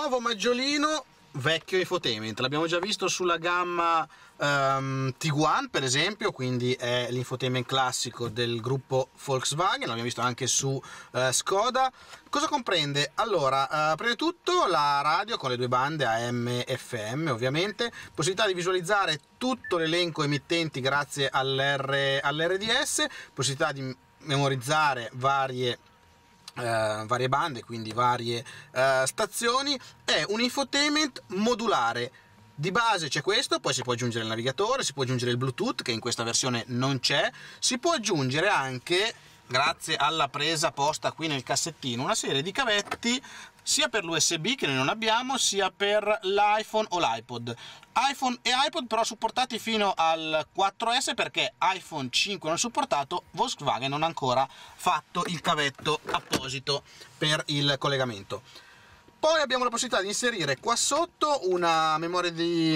Nuovo maggiolino, vecchio infotainment. L'abbiamo già visto sulla gamma Tiguan, per esempio, quindi è l'infotainment classico del gruppo Volkswagen. L'abbiamo visto anche su Skoda. Cosa comprende? Allora, prima di tutto la radio con le due bande AM e FM, ovviamente, possibilità di visualizzare tutto l'elenco emittenti grazie all'RDS, possibilità di memorizzare varie bande, quindi varie stazioni. È un infotainment modulare. Di base c'è questo, poi si può aggiungere il navigatore, si può aggiungere il Bluetooth, che in questa versione non c'è, si può aggiungere anche, grazie alla presa posta qui nel cassettino, una serie di cavetti sia per l'USB, che noi non abbiamo, sia per l'iPhone o l'iPod. iPhone e iPod però supportati fino al 4S, perché iPhone 5 non supportato, Volkswagen non ha ancora fatto il cavetto apposito per il collegamento. Poi abbiamo la possibilità di inserire qua sotto una memoria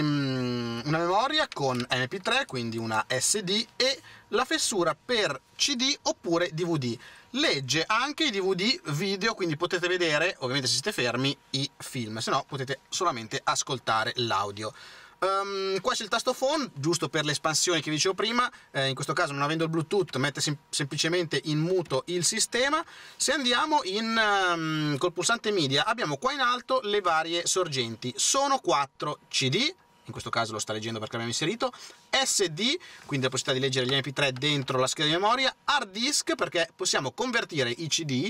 con MP3, quindi una SD, e la fessura per CD oppure DVD. Legge anche i DVD video, quindi potete vedere, ovviamente se siete fermi, i film, se no potete solamente ascoltare l'audio. Qua c'è il tasto phone, giusto per le espansioni che vi dicevo prima. In questo caso, non avendo il Bluetooth, mette semplicemente in muto il sistema. Se andiamo col pulsante media, abbiamo qua in alto le varie sorgenti. Sono 4 CD, in questo caso lo sta leggendo perché l'abbiamo inserito, SD, quindi la possibilità di leggere gli MP3 dentro la scheda di memoria, hard disk, perché possiamo convertire i CD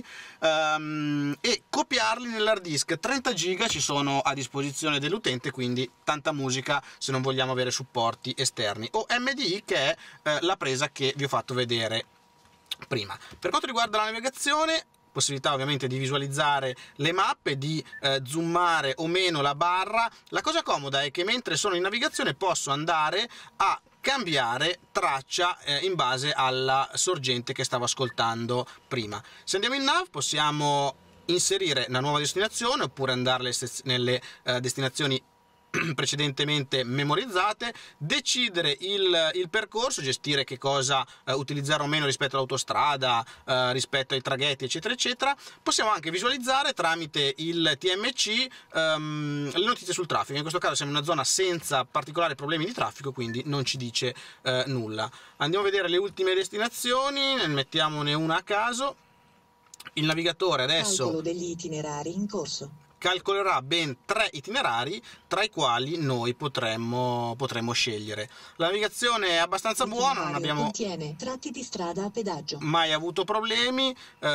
e copiarli nell'hard disk. 30 giga ci sono a disposizione dell'utente, quindi tanta musica se non vogliamo avere supporti esterni, o MDI, che è la presa che vi ho fatto vedere prima. Per quanto riguarda la navigazione, possibilità ovviamente di visualizzare le mappe, di zoomare o meno la barra. La cosa comoda è che mentre sono in navigazione posso andare a cambiare traccia in base alla sorgente che stavo ascoltando prima. Se andiamo in nav possiamo inserire una nuova destinazione oppure andare nelle destinazioni precedentemente memorizzate, decidere il percorso, gestire che cosa utilizzare o meno rispetto all'autostrada, rispetto ai traghetti, eccetera eccetera. Possiamo anche visualizzare tramite il TMC le notizie sul traffico. In questo caso siamo in una zona senza particolari problemi di traffico, quindi non ci dice nulla. Andiamo a vedere le ultime destinazioni, ne mettiamone una a caso. Il navigatore adesso calcolo degli itinerari in corso. Calcolerà ben 3 itinerari, tra i quali noi potremmo scegliere. La navigazione è abbastanza buona, non abbiamo contiene tratti di strada a pedaggio. mai avuto problemi.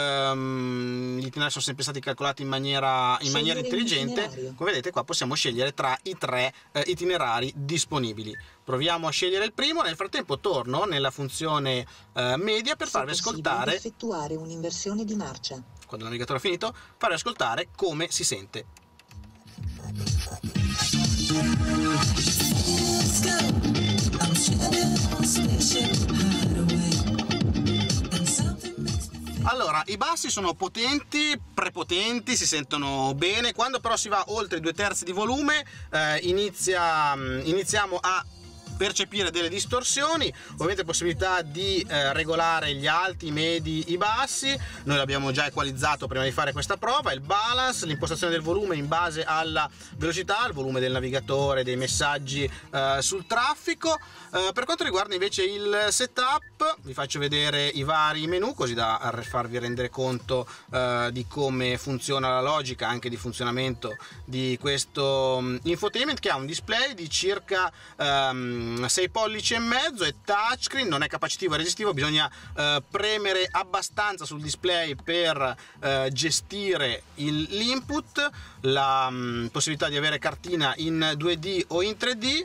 Gli itinerari sono sempre stati calcolati in maniera intelligente. Come vedete qua possiamo scegliere tra i 3 itinerari disponibili. Proviamo a scegliere il primo. Nel frattempo torno nella funzione media per farvi ascoltare, effettuare un'inversione di marcia. Quando il navigatore ha finito, farvi ascoltare come si sente. Allora, i bassi sono potenti, prepotenti, si sentono bene. Quando però si va oltre i 2/3 di volume, iniziamo a percepire delle distorsioni. Ovviamente possibilità di regolare gli alti, i medi, i bassi. Noi l'abbiamo già equalizzato prima di fare questa prova. Il balance, l'impostazione del volume in base alla velocità, il volume del navigatore, dei messaggi sul traffico. Per quanto riguarda invece il setup, vi faccio vedere i vari menu, così da farvi rendere conto di come funziona la logica anche di funzionamento di questo infotainment, che ha un display di circa 6 pollici e mezzo, è touchscreen, non è capacitivo e resistivo, bisogna premere abbastanza sul display per gestire l'input, la possibilità di avere cartina in 2D o in 3D,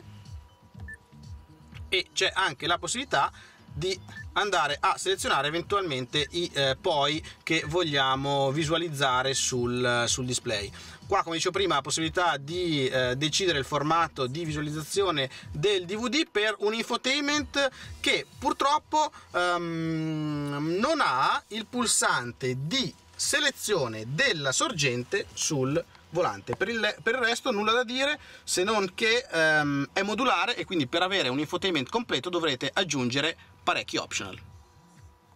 e c'è anche la possibilità di andare a selezionare eventualmente i poi che vogliamo visualizzare sul display. Qua, come dicevo prima, la possibilità di decidere il formato di visualizzazione del DVD per un infotainment che purtroppo non ha il pulsante di selezione della sorgente sul volante. Per il resto nulla da dire, se non che è modulare, e quindi per avere un infotainment completo dovrete aggiungere parecchi optional.